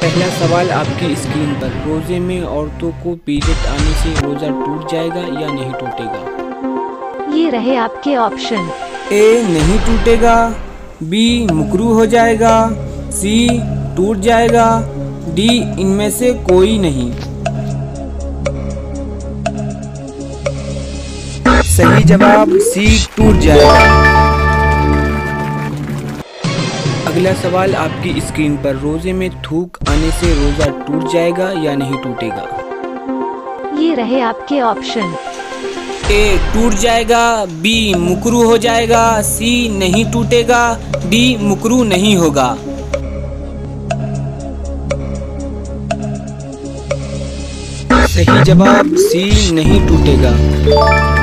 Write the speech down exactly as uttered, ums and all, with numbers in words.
पहला सवाल आपकी स्क्रीन पर, रोजे में औरतों को पीरियड आने से रोजा टूट जाएगा या नहीं टूटेगा? ये रहे आपके ऑप्शन। ए नहीं टूटेगा, बी मुकरू हो जाएगा, सी टूट जाएगा, डी इनमें से कोई नहीं। सही जवाब सी टूट जाएगा। अगला सवाल आपकी स्क्रीन पर, रोजे में थूक आने से रोजा टूट जाएगा या नहीं टूटेगा? ये रहे आपके ऑप्शन। ए टूट जाएगा, बी मुकरू हो जाएगा, सी नहीं टूटेगा, डी मुकरू नहीं होगा। सही जवाब सी नहीं टूटेगा।